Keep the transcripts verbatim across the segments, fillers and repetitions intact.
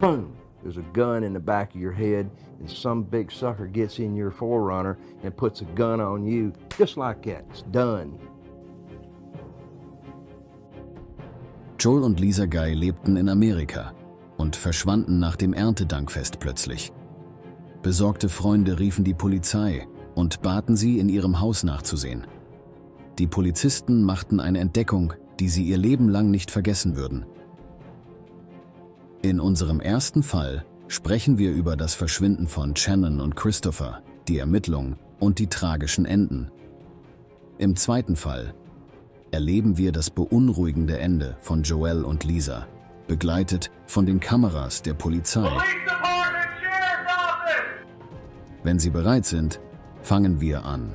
boom, there's a gun in the back of your head, and some big sucker gets in your four runner and puts a gun on you, just like that. It's done. Joel und Lisa Guy lebten in Amerika und verschwanden nach dem Erntedankfest plötzlich. Besorgte Freunde riefen die Polizei und baten sie, in ihrem Haus nachzusehen. Die Polizisten machten eine Entdeckung, die sie ihr Leben lang nicht vergessen würden. In unserem ersten Fall sprechen wir über das Verschwinden von Shannon und Christopher, die Ermittlung und die tragischen Enden. Im zweiten Fall erleben wir das beunruhigende Ende von Joel und Lisa, begleitet von den Kameras der Polizei. Wenn Sie bereit sind, fangen wir an.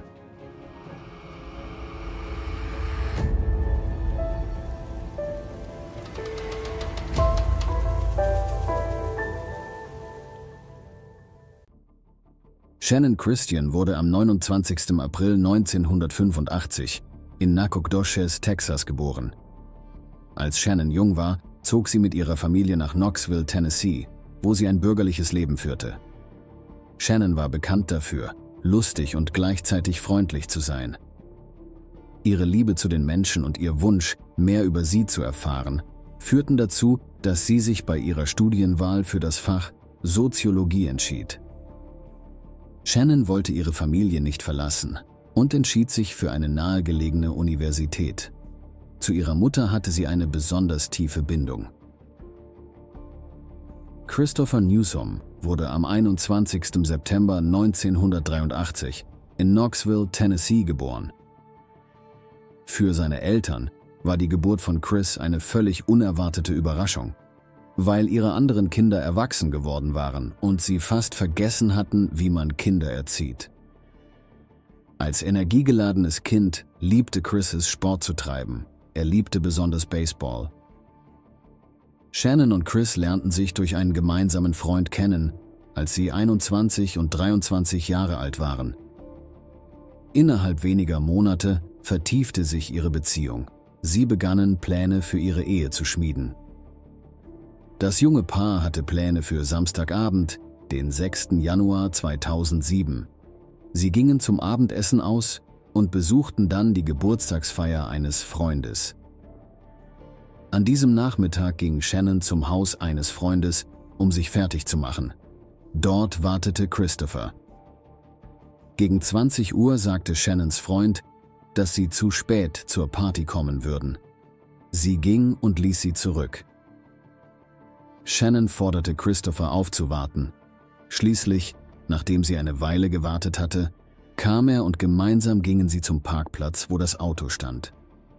Shannon Christian wurde am neunundzwanzigsten April neunzehnhundertfünfundachtzig in Nacogdoches, Texas geboren. Als Shannon jung war, zog sie mit ihrer Familie nach Knoxville, Tennessee, wo sie ein bürgerliches Leben führte. Shannon war bekannt dafür, lustig und gleichzeitig freundlich zu sein. Ihre Liebe zu den Menschen und ihr Wunsch, mehr über sie zu erfahren, führten dazu, dass sie sich bei ihrer Studienwahl für das Fach Soziologie entschied. Shannon wollte ihre Familie nicht verlassen und entschied sich für eine nahegelegene Universität. Zu ihrer Mutter hatte sie eine besonders tiefe Bindung. Christopher Newsom wurde am einundzwanzigsten September neunzehnhundertdreiundachtzig in Knoxville, Tennessee geboren. Für seine Eltern war die Geburt von Chris eine völlig unerwartete Überraschung, weil ihre anderen Kinder erwachsen geworden waren und sie fast vergessen hatten, wie man Kinder erzieht. Als energiegeladenes Kind liebte Chris es, Sport zu treiben. Er liebte besonders Baseball. Shannon und Chris lernten sich durch einen gemeinsamen Freund kennen, als sie einundzwanzig und dreiundzwanzig Jahre alt waren. Innerhalb weniger Monate vertiefte sich ihre Beziehung. Sie begannen, Pläne für ihre Ehe zu schmieden. Das junge Paar hatte Pläne für Samstagabend, den sechsten Januar zweitausendsieben. Sie gingen zum Abendessen aus und besuchten dann die Geburtstagsfeier eines Freundes. An diesem Nachmittag ging Shannon zum Haus eines Freundes, um sich fertig zu machen. Dort wartete Christopher. Gegen zwanzig Uhr sagte Shannons Freund, dass sie zu spät zur Party kommen würden. Sie ging und ließ sie zurück. Shannon forderte Christopher aufzuwarten. Schließlich, nachdem sie eine Weile gewartet hatte, kam er und gemeinsam gingen sie zum Parkplatz, wo das Auto stand.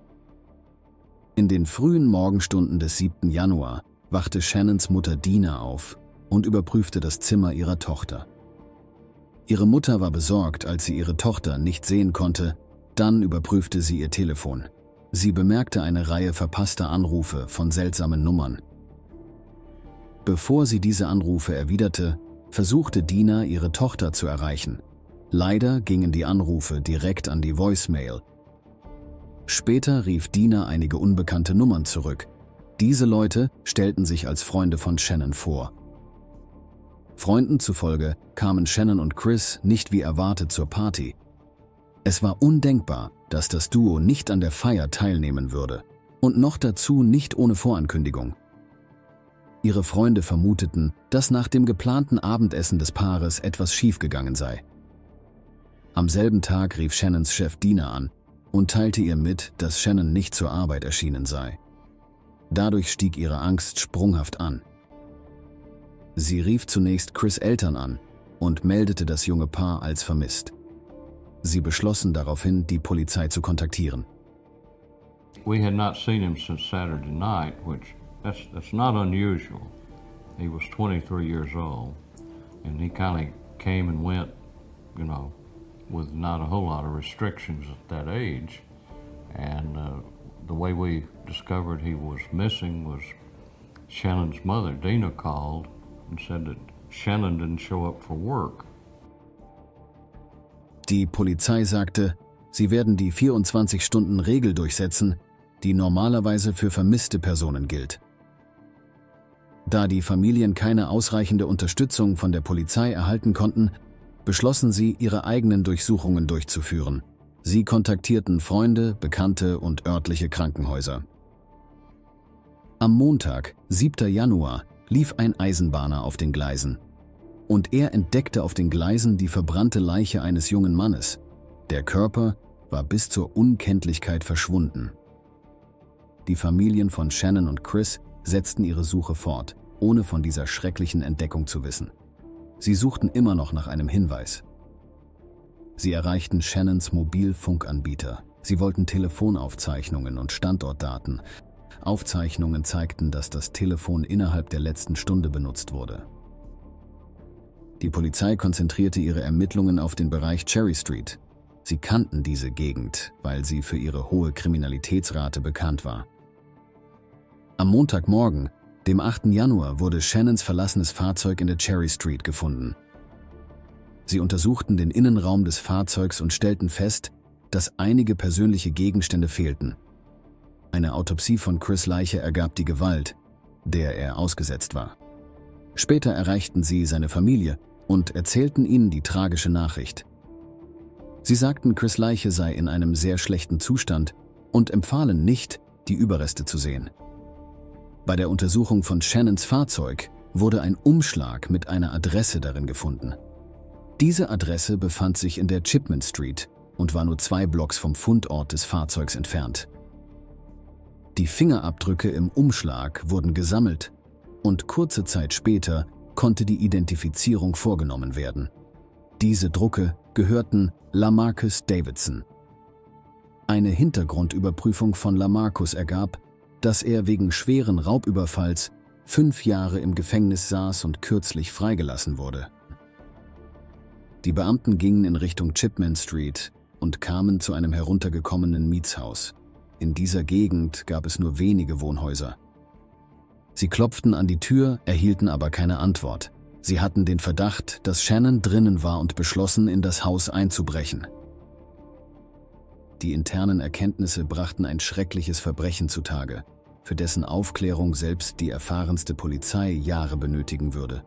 In den frühen Morgenstunden des siebten Januar wachte Shannons Mutter Dina auf und überprüfte das Zimmer ihrer Tochter. Ihre Mutter war besorgt, als sie ihre Tochter nicht sehen konnte, dann überprüfte sie ihr Telefon. Sie bemerkte eine Reihe verpasster Anrufe von seltsamen Nummern. Bevor sie diese Anrufe erwiderte, versuchte Dina, ihre Tochter zu erreichen. Leider gingen die Anrufe direkt an die Voicemail. Später rief Dina einige unbekannte Nummern zurück. Diese Leute stellten sich als Freunde von Shannon vor. Freunden zufolge kamen Shannon und Chris nicht wie erwartet zur Party. Es war undenkbar, dass das Duo nicht an der Feier teilnehmen würde und noch dazu nicht ohne Vorankündigung. Ihre Freunde vermuteten, dass nach dem geplanten Abendessen des Paares etwas schiefgegangen sei. Am selben Tag rief Shannons Chef Dina an und teilte ihr mit, dass Shannon nicht zur Arbeit erschienen sei. Dadurch stieg ihre Angst sprunghaft an. Sie rief zunächst Chris' Eltern an und meldete das junge Paar als vermisst. Sie beschlossen daraufhin, die Polizei zu kontaktieren. We had not seen him since Saturday night, which that's that's not unusual. He was twenty-three years old, and he kind of came and went, you know, with not a whole lot of restrictions at that age. And uh, the way we discovered he was missing was Shannon's mother, Dina, called and said that Shannon didn't show up for work. Die Polizei sagte, sie werden die vierundzwanzig-Stunden-Regel durchsetzen, die normalerweise für vermisste Personen gilt. Da die Familien keine ausreichende Unterstützung von der Polizei erhalten konnten, beschlossen sie, ihre eigenen Durchsuchungen durchzuführen. Sie kontaktierten Freunde, Bekannte und örtliche Krankenhäuser. Am Montag, siebter Januar, lief ein Eisenbahner auf den Gleisen. Und er entdeckte auf den Gleisen die verbrannte Leiche eines jungen Mannes. Der Körper war bis zur Unkenntlichkeit verschwunden. Die Familien von Shannon und Chris setzten ihre Suche fort, ohne von dieser schrecklichen Entdeckung zu wissen. Sie suchten immer noch nach einem Hinweis. Sie erreichten Shannons Mobilfunkanbieter. Sie wollten Telefonaufzeichnungen und Standortdaten. Aufzeichnungen zeigten, dass das Telefon innerhalb der letzten Stunde benutzt wurde. Die Polizei konzentrierte ihre Ermittlungen auf den Bereich Cherry Street. Sie kannten diese Gegend, weil sie für ihre hohe Kriminalitätsrate bekannt war. Am Montagmorgen, dem achten Januar, wurde Shannons verlassenes Fahrzeug in der Cherry Street gefunden. Sie untersuchten den Innenraum des Fahrzeugs und stellten fest, dass einige persönliche Gegenstände fehlten. Eine Autopsie von Chris' Leiche ergab die Gewalt, der er ausgesetzt war. Später erreichten sie seine Familie und erzählten ihnen die tragische Nachricht. Sie sagten, Chris' Leiche sei in einem sehr schlechten Zustand und empfahlen nicht, die Überreste zu sehen. Bei der Untersuchung von Shannons Fahrzeug wurde ein Umschlag mit einer Adresse darin gefunden. Diese Adresse befand sich in der Chipman Street und war nur zwei Blocks vom Fundort des Fahrzeugs entfernt. Die Fingerabdrücke im Umschlag wurden gesammelt und kurze Zeit später konnte die Identifizierung vorgenommen werden. Diese Drucke gehörten Lamarcus Davidson. Eine Hintergrundüberprüfung von Lamarcus ergab, dass er wegen schweren Raubüberfalls fünf Jahre im Gefängnis saß und kürzlich freigelassen wurde. Die Beamten gingen in Richtung Chipman Street und kamen zu einem heruntergekommenen Mietshaus. In dieser Gegend gab es nur wenige Wohnhäuser. Sie klopften an die Tür, erhielten aber keine Antwort. Sie hatten den Verdacht, dass Shannon drinnen war und beschlossen, in das Haus einzubrechen. Die internen Erkenntnisse brachten ein schreckliches Verbrechen zutage, für dessen Aufklärung selbst die erfahrenste Polizei Jahre benötigen würde.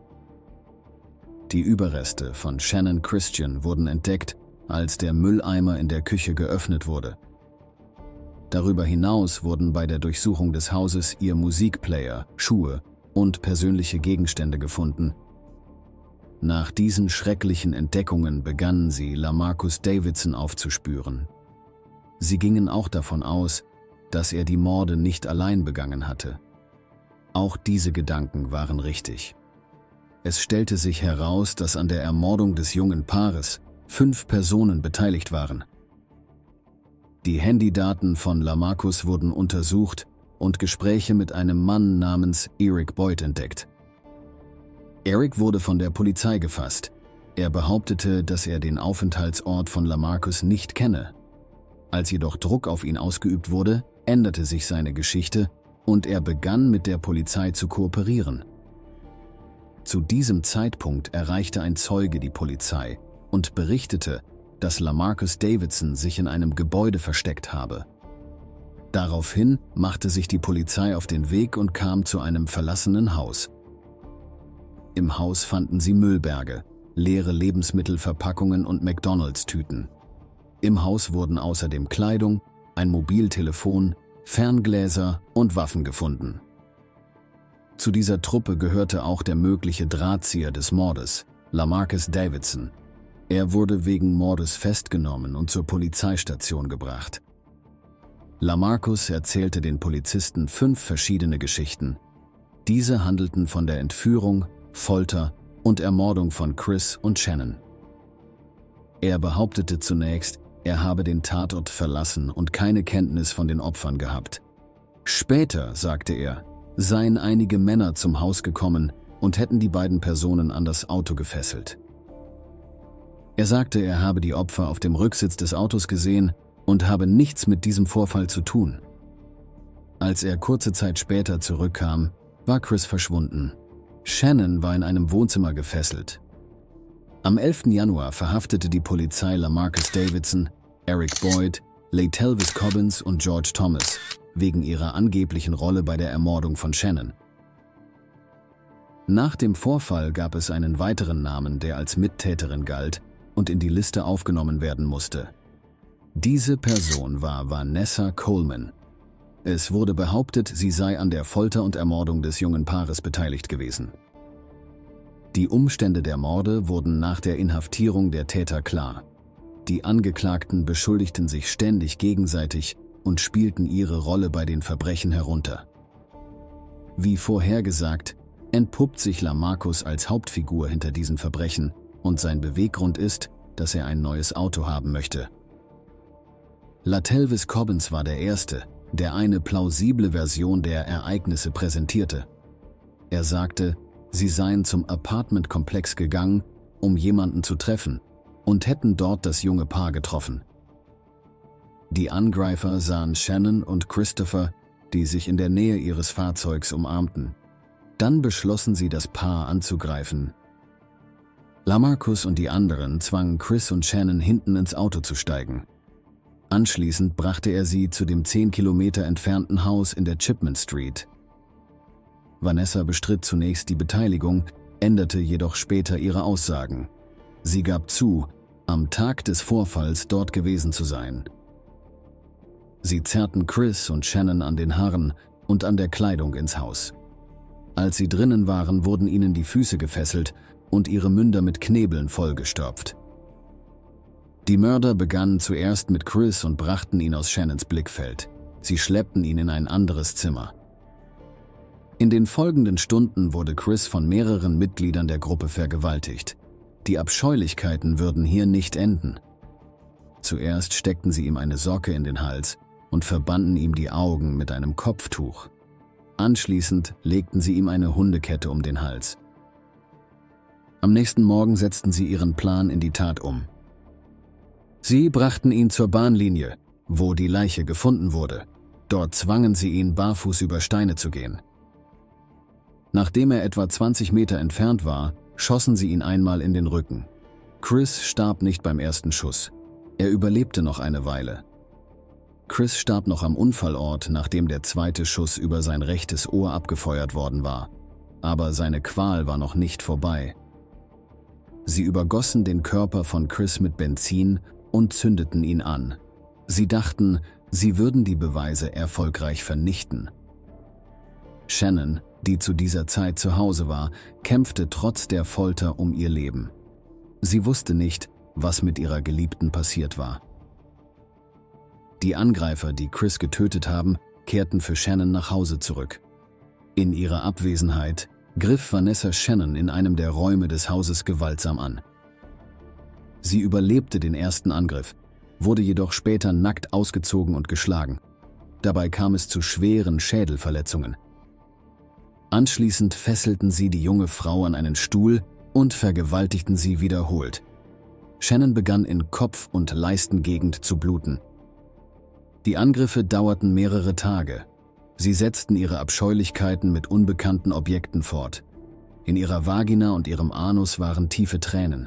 Die Überreste von Shannon Christian wurden entdeckt, als der Mülleimer in der Küche geöffnet wurde. Darüber hinaus wurden bei der Durchsuchung des Hauses ihr Musikplayer, Schuhe und persönliche Gegenstände gefunden. Nach diesen schrecklichen Entdeckungen begannen sie, Lamarcus Davidson aufzuspüren. Sie gingen auch davon aus, dass er die Morde nicht allein begangen hatte. Auch diese Gedanken waren richtig. Es stellte sich heraus, dass an der Ermordung des jungen Paares fünf Personen beteiligt waren. Die Handydaten von Lamarcus wurden untersucht und Gespräche mit einem Mann namens Eric Boyd entdeckt. Eric wurde von der Polizei gefasst. Er behauptete, dass er den Aufenthaltsort von Lamarcus nicht kenne. Als jedoch Druck auf ihn ausgeübt wurde, änderte sich seine Geschichte und er begann mit der Polizei zu kooperieren. Zu diesem Zeitpunkt erreichte ein Zeuge die Polizei und berichtete, dass Lamarcus Davidson sich in einem Gebäude versteckt habe. Daraufhin machte sich die Polizei auf den Weg und kam zu einem verlassenen Haus. Im Haus fanden sie Müllberge, leere Lebensmittelverpackungen und McDonalds-Tüten. Im Haus wurden außerdem Kleidung, ein Mobiltelefon, Ferngläser und Waffen gefunden. Zu dieser Truppe gehörte auch der mögliche Drahtzieher des Mordes, Lamarcus Davidson. Er wurde wegen Mordes festgenommen und zur Polizeistation gebracht. Lamarcus erzählte den Polizisten fünf verschiedene Geschichten. Diese handelten von der Entführung, Folter und Ermordung von Chris und Shannon. Er behauptete zunächst, er habe den Tatort verlassen und keine Kenntnis von den Opfern gehabt. Später, sagte er, seien einige Männer zum Haus gekommen und hätten die beiden Personen an das Auto gefesselt. Er sagte, er habe die Opfer auf dem Rücksitz des Autos gesehen und habe nichts mit diesem Vorfall zu tun. Als er kurze Zeit später zurückkam, war Chris verschwunden. Shannon war in einem Wohnzimmer gefesselt. Am elften Januar verhaftete die Polizei Lamarcus Davidson, Eric Boyd, Laytelvis Cobbins und George Thomas wegen ihrer angeblichen Rolle bei der Ermordung von Shannon. Nach dem Vorfall gab es einen weiteren Namen, der als Mittäterin galt und in die Liste aufgenommen werden musste. Diese Person war Vanessa Coleman. Es wurde behauptet, sie sei an der Folter und Ermordung des jungen Paares beteiligt gewesen. Die Umstände der Morde wurden nach der Inhaftierung der Täter klar. Die Angeklagten beschuldigten sich ständig gegenseitig und spielten ihre Rolle bei den Verbrechen herunter. Wie vorhergesagt, entpuppt sich Lamarcus als Hauptfigur hinter diesen Verbrechen und sein Beweggrund ist, dass er ein neues Auto haben möchte. Latelvis Cobbins war der Erste, der eine plausible Version der Ereignisse präsentierte. Er sagte, sie seien zum Apartmentkomplex gegangen, um jemanden zu treffen, und hätten dort das junge Paar getroffen. Die Angreifer sahen Shannon und Christopher, die sich in der Nähe ihres Fahrzeugs umarmten. Dann beschlossen sie, das Paar anzugreifen. Lamarcus und die anderen zwangen Chris und Shannon hinten ins Auto zu steigen. Anschließend brachte er sie zu dem zehn Kilometer entfernten Haus in der Chipman Street. Vanessa bestritt zunächst die Beteiligung, änderte jedoch später ihre Aussagen. Sie gab zu, am Tag des Vorfalls dort gewesen zu sein. Sie zerrten Chris und Shannon an den Haaren und an der Kleidung ins Haus. Als sie drinnen waren, wurden ihnen die Füße gefesselt und ihre Münder mit Knebeln vollgestopft. Die Mörder begannen zuerst mit Chris und brachten ihn aus Shannons Blickfeld. Sie schleppten ihn in ein anderes Zimmer. In den folgenden Stunden wurde Chris von mehreren Mitgliedern der Gruppe vergewaltigt. Die Abscheulichkeiten würden hier nicht enden. Zuerst steckten sie ihm eine Socke in den Hals und verbanden ihm die Augen mit einem Kopftuch. Anschließend legten sie ihm eine Hundekette um den Hals. Am nächsten Morgen setzten sie ihren Plan in die Tat um. Sie brachten ihn zur Bahnlinie, wo die Leiche gefunden wurde. Dort zwangen sie ihn, barfuß über Steine zu gehen. Nachdem er etwa zwanzig Meter entfernt war, schossen sie ihn einmal in den Rücken. Chris starb nicht beim ersten Schuss. Er überlebte noch eine Weile. Chris starb noch am Unfallort, nachdem der zweite Schuss über sein rechtes Ohr abgefeuert worden war. Aber seine Qual war noch nicht vorbei. Sie übergossen den Körper von Chris mit Benzin und zündeten ihn an. Sie dachten, sie würden die Beweise erfolgreich vernichten. Shannon, die zu dieser Zeit zu Hause war, kämpfte trotz der Folter um ihr Leben. Sie wusste nicht, was mit ihrer Geliebten passiert war. Die Angreifer, die Chris getötet haben, kehrten für Shannon nach Hause zurück. In ihrer Abwesenheit griff Vanessa Shannon in einem der Räume des Hauses gewaltsam an. Sie überlebte den ersten Angriff, wurde jedoch später nackt ausgezogen und geschlagen. Dabei kam es zu schweren Schädelverletzungen. Anschließend fesselten sie die junge Frau an einen Stuhl und vergewaltigten sie wiederholt. Shannon begann in Kopf- und Leistengegend zu bluten. Die Angriffe dauerten mehrere Tage. Sie setzten ihre Abscheulichkeiten mit unbekannten Objekten fort. In ihrer Vagina und ihrem Anus waren tiefe Tränen.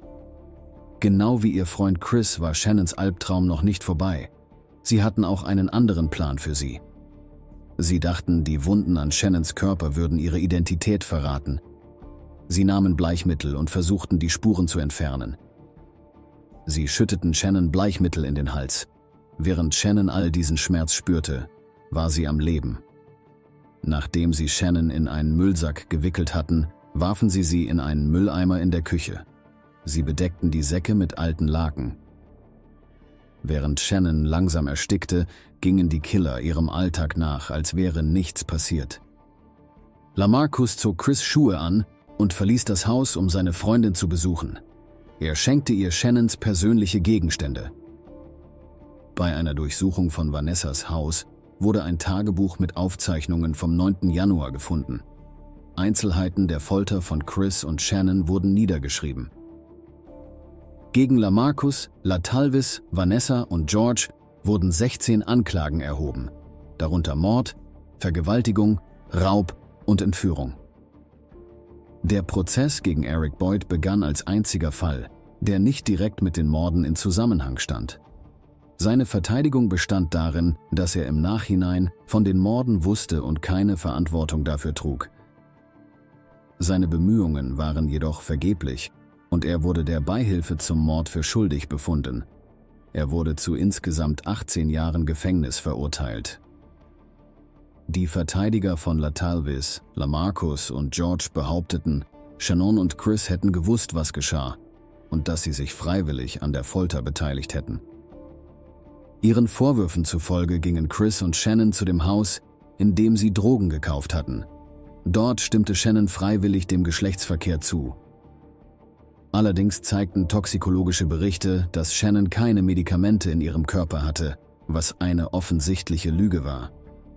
Genau wie ihr Freund Chris war Shannons Albtraum noch nicht vorbei. Sie hatten auch einen anderen Plan für sie. Sie dachten, die Wunden an Shannons Körper würden ihre Identität verraten. Sie nahmen Bleichmittel und versuchten, die Spuren zu entfernen. Sie schütteten Shannon Bleichmittel in den Hals. Während Shannon all diesen Schmerz spürte, war sie am Leben. Nachdem sie Shannon in einen Müllsack gewickelt hatten, warfen sie sie in einen Mülleimer in der Küche. Sie bedeckten die Säcke mit alten Laken. Während Shannon langsam erstickte, gingen die Killer ihrem Alltag nach, als wäre nichts passiert. Lamarcus zog Chris Schuhe an und verließ das Haus, um seine Freundin zu besuchen. Er schenkte ihr Shannons persönliche Gegenstände. Bei einer Durchsuchung von Vanessas Haus wurde ein Tagebuch mit Aufzeichnungen vom neunten Januar gefunden. Einzelheiten der Folter von Chris und Shannon wurden niedergeschrieben. Gegen Lamarcus, Latalvis, Vanessa und George wurden sechzehn Anklagen erhoben, darunter Mord, Vergewaltigung, Raub und Entführung. Der Prozess gegen Eric Boyd begann als einziger Fall, der nicht direkt mit den Morden in Zusammenhang stand. Seine Verteidigung bestand darin, dass er im Nachhinein von den Morden wusste und keine Verantwortung dafür trug. Seine Bemühungen waren jedoch vergeblich und er wurde der Beihilfe zum Mord für schuldig befunden. Er wurde zu insgesamt achtzehn Jahren Gefängnis verurteilt. Die Verteidiger von LaTalvis, LaMarcus und George behaupteten, Shannon und Chris hätten gewusst, was geschah und dass sie sich freiwillig an der Folter beteiligt hätten. Ihren Vorwürfen zufolge gingen Chris und Shannon zu dem Haus, in dem sie Drogen gekauft hatten. Dort stimmte Shannon freiwillig dem Geschlechtsverkehr zu. Allerdings zeigten toxikologische Berichte, dass Shannon keine Medikamente in ihrem Körper hatte, was eine offensichtliche Lüge war.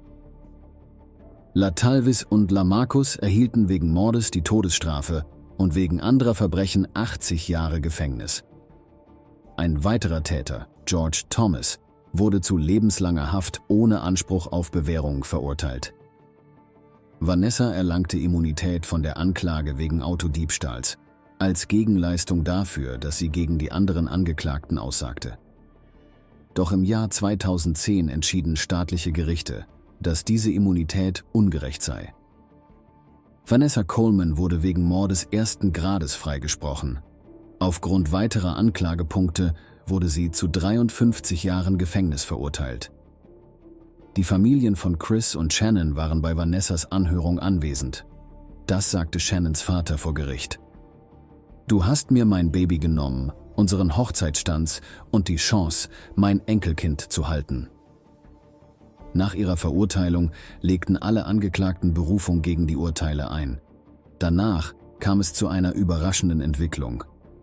LaTalvis und LaMarcus erhielten wegen Mordes die Todesstrafe und wegen anderer Verbrechen achtzig Jahre Gefängnis. Ein weiterer Täter, George Thomas, wurde zu lebenslanger Haft ohne Anspruch auf Bewährung verurteilt. Vanessa erlangte Immunität von der Anklage wegen Autodiebstahls, als Gegenleistung dafür, dass sie gegen die anderen Angeklagten aussagte. Doch im Jahr zweitausendzehn entschieden staatliche Gerichte, dass diese Immunität ungerecht sei. Vanessa Coleman wurde wegen Mordes ersten Grades freigesprochen. Aufgrund weiterer Anklagepunkte wurde sie zu dreiundfünfzig Jahren Gefängnis verurteilt. Die Familien von Chris und Shannon waren bei Vanessas Anhörung anwesend. Das sagte Shannons Vater vor Gericht. Du hast mir mein Baby genommen, unseren Hochzeitsstanz und die Chance, mein Enkelkind zu halten. Nach ihrer Verurteilung legten alle Angeklagten Berufung gegen die Urteile ein. Danach kam es zu einer überraschenden Entwicklung.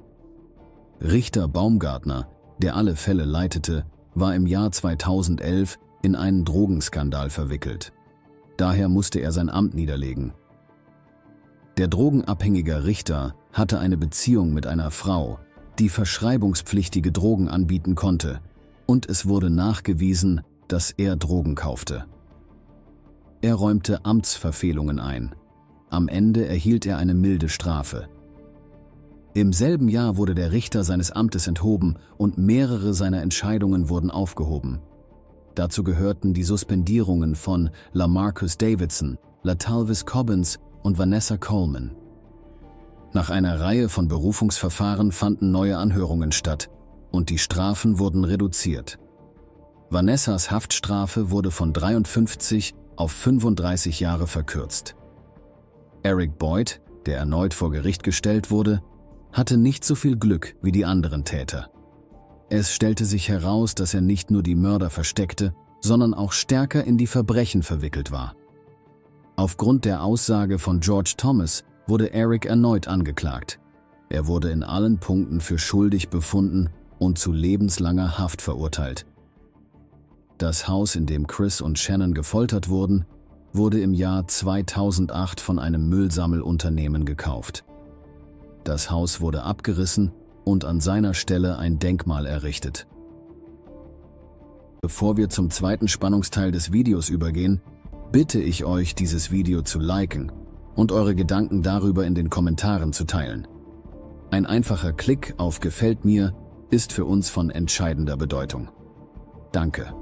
Richter Baumgartner, der alle Fälle leitete, war im Jahr zweitausendelf in einen Drogenskandal verwickelt. Daher musste er sein Amt niederlegen. Der drogenabhängige Richter hatte eine Beziehung mit einer Frau, die verschreibungspflichtige Drogen anbieten konnte, und es wurde nachgewiesen, dass er Drogen kaufte. Er räumte Amtsverfehlungen ein. Am Ende erhielt er eine milde Strafe. Im selben Jahr wurde der Richter seines Amtes enthoben und mehrere seiner Entscheidungen wurden aufgehoben. Dazu gehörten die Suspendierungen von LaMarcus Davidson, LaTalvis Cobbins und Vanessa Coleman. Nach einer Reihe von Berufungsverfahren fanden neue Anhörungen statt und die Strafen wurden reduziert. Vanessas Haftstrafe wurde von dreiundfünfzig auf fünfunddreißig Jahre verkürzt. Eric Boyd, der erneut vor Gericht gestellt wurde, hatte nicht so viel Glück wie die anderen Täter. Es stellte sich heraus, dass er nicht nur die Mörder versteckte, sondern auch stärker in die Verbrechen verwickelt war. Aufgrund der Aussage von George Thomas wurde Eric erneut angeklagt. Er wurde in allen Punkten für schuldig befunden und zu lebenslanger Haft verurteilt. Das Haus, in dem Chris und Shannon gefoltert wurden, wurde im Jahr zweitausendacht von einem Müllsammelunternehmen gekauft. Das Haus wurde abgerissen und an seiner Stelle ein Denkmal errichtet. Bevor wir zum zweiten Spannungsteil des Videos übergehen, bitte ich euch, dieses Video zu liken und eure Gedanken darüber in den Kommentaren zu teilen. Ein einfacher Klick auf Gefällt mir ist für uns von entscheidender Bedeutung. Danke.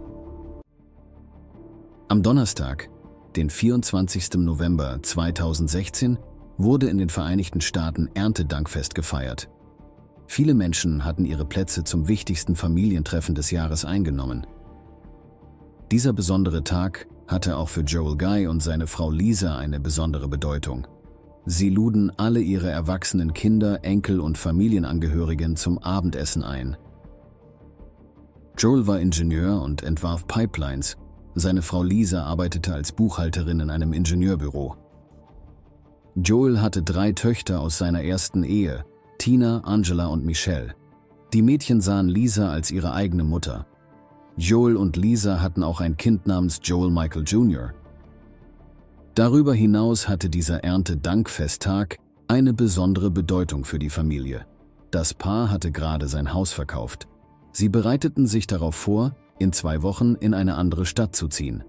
Am Donnerstag, den vierundzwanzigsten November zweitausendsechzehn, wurde in den Vereinigten Staaten Erntedankfest gefeiert. Viele Menschen hatten ihre Plätze zum wichtigsten Familientreffen des Jahres eingenommen. Dieser besondere Tag hatte auch für Joel Guy und seine Frau Lisa eine besondere Bedeutung. Sie luden alle ihre erwachsenen Kinder, Enkel und Familienangehörigen zum Abendessen ein. Joel war Ingenieur und entwarf Pipelines. Seine Frau Lisa arbeitete als Buchhalterin in einem Ingenieurbüro. Joel hatte drei Töchter aus seiner ersten Ehe, Tina, Angela und Michelle. Die Mädchen sahen Lisa als ihre eigene Mutter. Joel und Lisa hatten auch ein Kind namens Joel Michael Junior Darüber hinaus hatte dieser Erntedankfesttag eine besondere Bedeutung für die Familie. Das Paar hatte gerade sein Haus verkauft. Sie bereiteten sich darauf vor, in zwei Wochen in eine andere Stadt zu ziehen.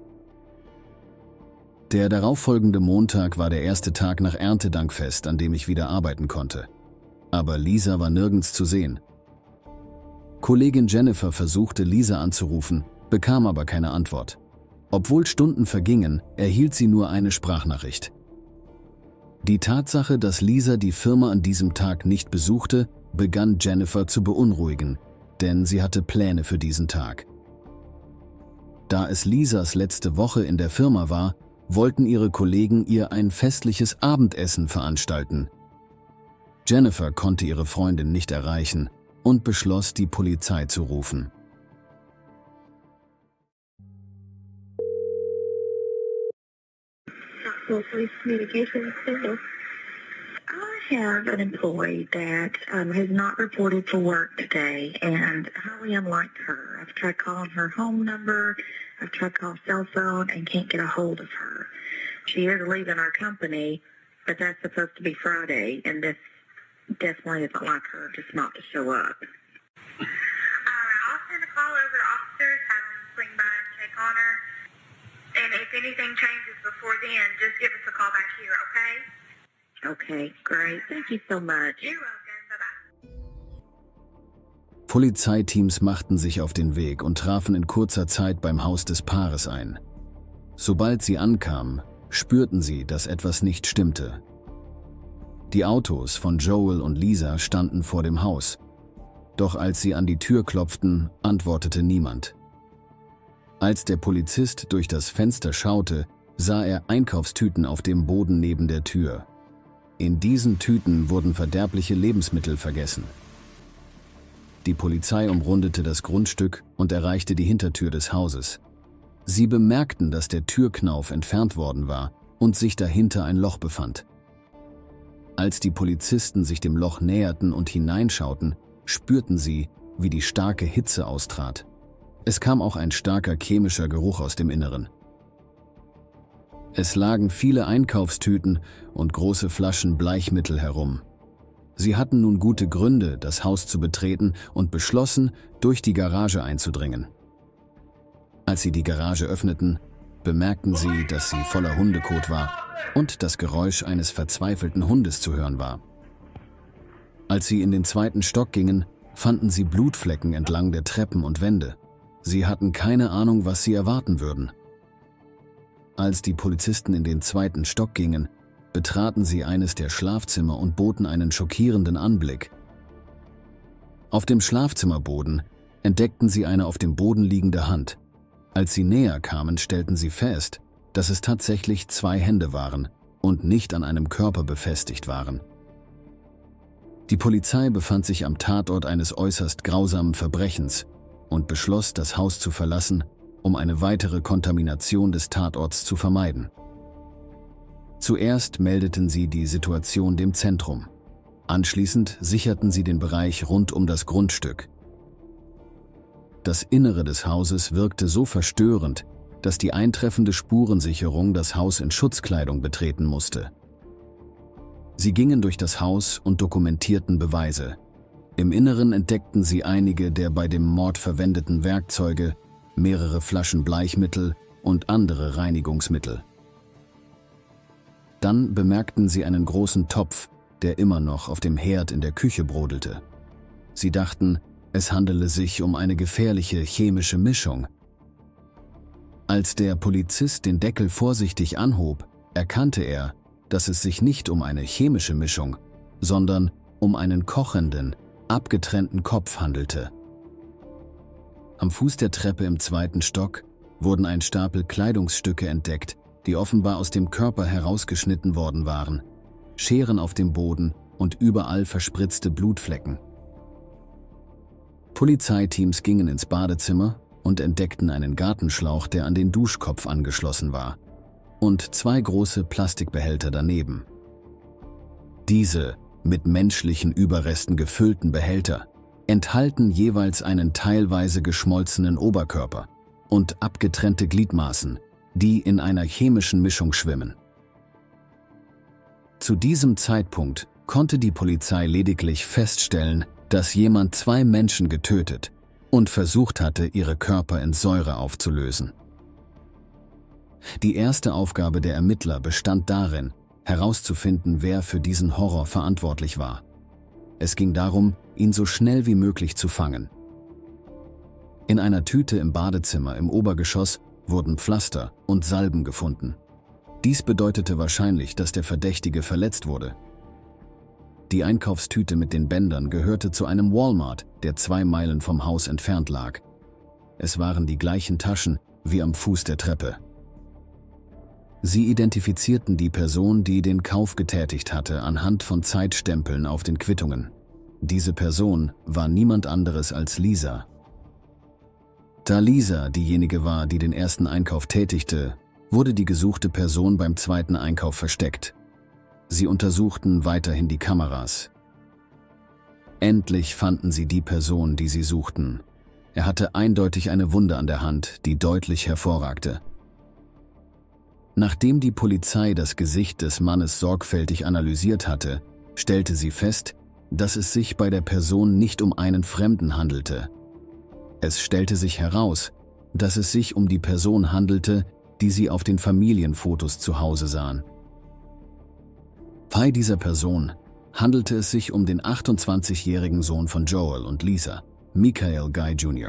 Der darauffolgende Montag war der erste Tag nach Erntedankfest, an dem ich wieder arbeiten konnte. Aber Lisa war nirgends zu sehen. Kollegin Jennifer versuchte, Lisa anzurufen, bekam aber keine Antwort. Obwohl Stunden vergingen, erhielt sie nur eine Sprachnachricht. Die Tatsache, dass Lisa die Firma an diesem Tag nicht besuchte, begann Jennifer zu beunruhigen, denn sie hatte Pläne für diesen Tag. Da es Lisas letzte Woche in der Firma war, wollten ihre Kollegen ihr ein festliches Abendessen veranstalten. Jennifer konnte ihre Freundin nicht erreichen und beschloss, die Polizei zu rufen. Police Communications Center. I have an employee that um, has not reported for work today and highly unlike her. I've tried calling her home number, I've tried calling cell phone and can't get a hold of her. She is leaving our company, but that's supposed to be Friday, and this definitely isn't like her just not to show up. Uh, I'll send a call over to officers, have them swing by and check on her. And if anything changes before then, just give us a call back here, okay? Okay, great. Thank you so much. You're welcome. Bye-bye. Polizeiteams machten sich auf den Weg und trafen in kurzer Zeit beim Haus des Paares ein. Sobald sie ankamen, spürten sie, dass etwas nicht stimmte. Die Autos von Joel und Lisa standen vor dem Haus. Doch als sie an die Tür klopften, antwortete niemand. Als der Polizist durch das Fenster schaute, sah er Einkaufstüten auf dem Boden neben der Tür. In diesen Tüten wurden verderbliche Lebensmittel vergessen. Die Polizei umrundete das Grundstück und erreichte die Hintertür des Hauses. Sie bemerkten, dass der Türknauf entfernt worden war und sich dahinter ein Loch befand. Als die Polizisten sich dem Loch näherten und hineinschauten, spürten sie, wie die starke Hitze austrat. Es kam auch ein starker chemischer Geruch aus dem Inneren. Es lagen viele Einkaufstüten und große Flaschen Bleichmittel herum. Sie hatten nun gute Gründe, das Haus zu betreten und beschlossen, durch die Garage einzudringen. Als sie die Garage öffneten, bemerkten sie, dass sie voller Hundekot war und das Geräusch eines verzweifelten Hundes zu hören war. Als sie in den zweiten Stock gingen, fanden sie Blutflecken entlang der Treppen und Wände. Sie hatten keine Ahnung, was sie erwarten würden. Als die Polizisten in den zweiten Stock gingen, betraten sie eines der Schlafzimmer und boten einen schockierenden Anblick. Auf dem Schlafzimmerboden entdeckten sie eine auf dem Boden liegende Hand. Als sie näher kamen, stellten sie fest, dass es tatsächlich zwei Hände waren und nicht an einem Körper befestigt waren. Die Polizei befand sich am Tatort eines äußerst grausamen Verbrechens und beschloss, das Haus zu verlassen, um eine weitere Kontamination des Tatorts zu vermeiden. Zuerst meldeten sie die Situation dem Zentrum. Anschließend sicherten sie den Bereich rund um das Grundstück. Das Innere des Hauses wirkte so verstörend, dass die eintreffende Spurensicherung das Haus in Schutzkleidung betreten musste. Sie gingen durch das Haus und dokumentierten Beweise. Im Inneren entdeckten sie einige der bei dem Mord verwendeten Werkzeuge, mehrere Flaschen Bleichmittel und andere Reinigungsmittel. Dann bemerkten sie einen großen Topf, der immer noch auf dem Herd in der Küche brodelte. Sie dachten, es handele sich um eine gefährliche chemische Mischung. Als der Polizist den Deckel vorsichtig anhob, erkannte er, dass es sich nicht um eine chemische Mischung, sondern um einen kochenden, abgetrennten Kopf handelte. Am Fuß der Treppe im zweiten Stock wurden ein Stapel Kleidungsstücke entdeckt, die offenbar aus dem Körper herausgeschnitten worden waren, Scheren auf dem Boden und überall verspritzte Blutflecken. Polizeiteams gingen ins Badezimmer und entdeckten einen Gartenschlauch, der an den Duschkopf angeschlossen war, und zwei große Plastikbehälter daneben. Diese mit menschlichen Überresten gefüllten Behälter enthalten jeweils einen teilweise geschmolzenen Oberkörper und abgetrennte Gliedmaßen, die in einer chemischen Mischung schwimmen. Zu diesem Zeitpunkt konnte die Polizei lediglich feststellen, dass jemand zwei Menschen getötet und versucht hatte, ihre Körper in Säure aufzulösen. Die erste Aufgabe der Ermittler bestand darin, herauszufinden, wer für diesen Horror verantwortlich war. Es ging darum, ihn so schnell wie möglich zu fangen. In einer Tüte im Badezimmer im Obergeschoss wurden Pflaster und Salben gefunden. Dies bedeutete wahrscheinlich, dass der Verdächtige verletzt wurde. Die Einkaufstüte mit den Bändern gehörte zu einem Walmart, der zwei Meilen vom Haus entfernt lag. Es waren die gleichen Taschen wie am Fuß der Treppe. Sie identifizierten die Person, die den Kauf getätigt hatte, anhand von Zeitstempeln auf den Quittungen. Diese Person war niemand anderes als Lisa. Da Lisa diejenige war, die den ersten Einkauf tätigte, wurde die gesuchte Person beim zweiten Einkauf versteckt. Sie untersuchten weiterhin die Kameras. Endlich fanden sie die Person, die sie suchten. Er hatte eindeutig eine Wunde an der Hand, die deutlich hervorragte. Nachdem die Polizei das Gesicht des Mannes sorgfältig analysiert hatte, stellte sie fest, dass es sich bei der Person nicht um einen Fremden handelte. Es stellte sich heraus, dass es sich um die Person handelte, die sie auf den Familienfotos zu Hause sahen. Bei dieser Person handelte es sich um den achtundzwanzigjährigen Sohn von Joel und Lisa, Michael Guy Junior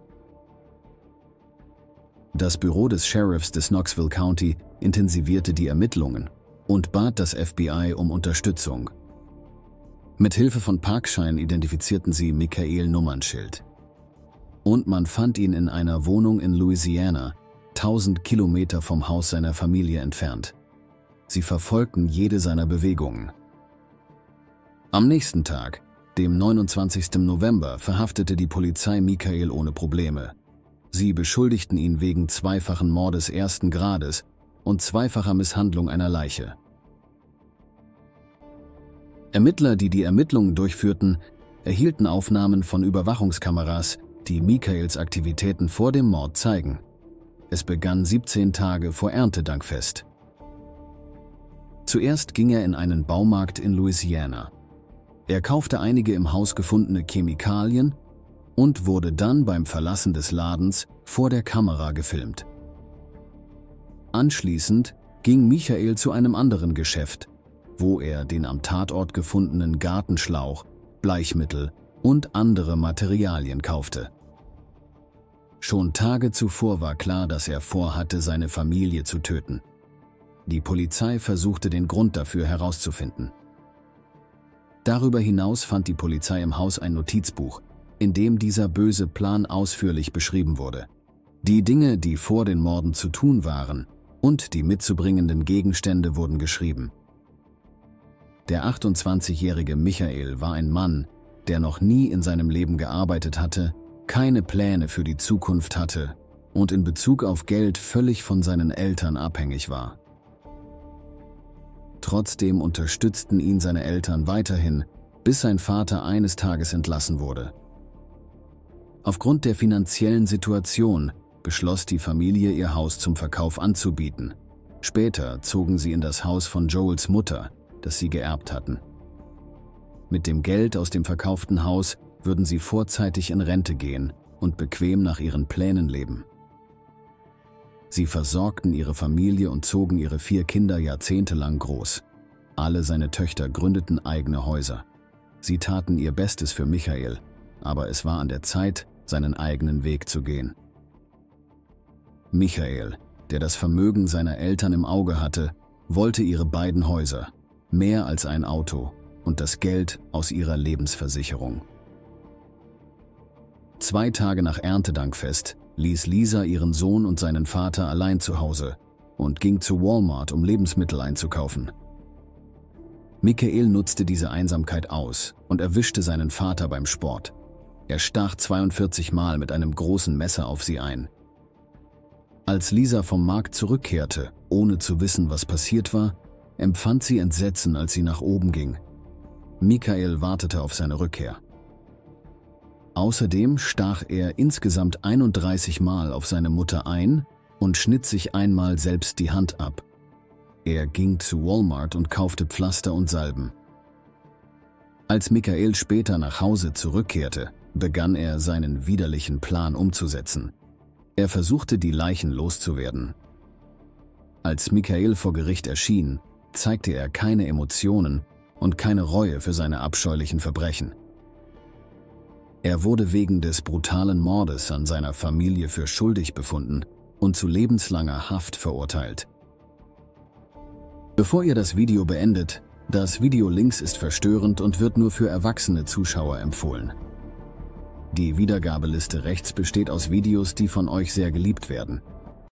Das Büro des Sheriffs des Knoxville County intensivierte die Ermittlungen und bat das F B I um Unterstützung. Mit Hilfe von Parkschein identifizierten sie Michael Nummernschild. Und man fand ihn in einer Wohnung in Louisiana, tausend Kilometer vom Haus seiner Familie entfernt. Sie verfolgten jede seiner Bewegungen. Am nächsten Tag, dem neunundzwanzigsten November, verhaftete die Polizei Michael ohne Probleme. Sie beschuldigten ihn wegen zweifachen Mordes ersten Grades und zweifacher Misshandlung einer Leiche. Ermittler, die die Ermittlungen durchführten, erhielten Aufnahmen von Überwachungskameras, die Michaels Aktivitäten vor dem Mord zeigen. Es begann siebzehn Tage vor Erntedankfest. Zuerst ging er in einen Baumarkt in Louisiana. Er kaufte einige im Haus gefundene Chemikalien und wurde dann beim Verlassen des Ladens vor der Kamera gefilmt. Anschließend ging Michael zu einem anderen Geschäft, wo er den am Tatort gefundenen Gartenschlauch, Bleichmittel und andere Materialien kaufte. Schon Tage zuvor war klar, dass er vorhatte, seine Familie zu töten. Die Polizei versuchte, den Grund dafür herauszufinden. Darüber hinaus fand die Polizei im Haus ein Notizbuch, in dem dieser böse Plan ausführlich beschrieben wurde. Die Dinge, die vor den Morden zu tun waren, und die mitzubringenden Gegenstände wurden geschrieben. Der achtundzwanzigjährige Michael war ein Mann, der noch nie in seinem Leben gearbeitet hatte, keine Pläne für die Zukunft hatte und in Bezug auf Geld völlig von seinen Eltern abhängig war. Trotzdem unterstützten ihn seine Eltern weiterhin, bis sein Vater eines Tages entlassen wurde. Aufgrund der finanziellen Situation beschloss die Familie, ihr Haus zum Verkauf anzubieten. Später zogen sie in das Haus von Joels Mutter, das sie geerbt hatten. Mit dem Geld aus dem verkauften Haus würden sie vorzeitig in Rente gehen und bequem nach ihren Plänen leben. Sie versorgten ihre Familie und zogen ihre vier Kinder jahrzehntelang groß. Alle seine Töchter gründeten eigene Häuser. Sie taten ihr Bestes für Michael, aber es war an der Zeit, seinen eigenen Weg zu gehen. Michael, der das Vermögen seiner Eltern im Auge hatte, wollte ihre beiden Häuser, mehr als ein Auto und das Geld aus ihrer Lebensversicherung. Zwei Tage nach Erntedankfest ließ Lisa ihren Sohn und seinen Vater allein zu Hause und ging zu Walmart, um Lebensmittel einzukaufen. Michael nutzte diese Einsamkeit aus und erwischte seinen Vater beim Sport. Er stach zweiundvierzig Mal mit einem großen Messer auf sie ein. Als Lisa vom Markt zurückkehrte, ohne zu wissen, was passiert war, empfand sie Entsetzen, als sie nach oben ging. Michael wartete auf seine Rückkehr. Außerdem stach er insgesamt einunddreißig Mal auf seine Mutter ein und schnitt sich einmal selbst die Hand ab. Er ging zu Walmart und kaufte Pflaster und Salben. Als Michael später nach Hause zurückkehrte, begann er seinen widerlichen Plan umzusetzen. Er versuchte, die Leichen loszuwerden. Als Michael vor Gericht erschien, zeigte er keine Emotionen und keine Reue für seine abscheulichen Verbrechen. Er wurde wegen des brutalen Mordes an seiner Familie für schuldig befunden und zu lebenslanger Haft verurteilt. Bevor ihr das Video beendet, das Video links ist verstörend und wird nur für erwachsene Zuschauer empfohlen. Die Wiedergabeliste rechts besteht aus Videos, die von euch sehr geliebt werden.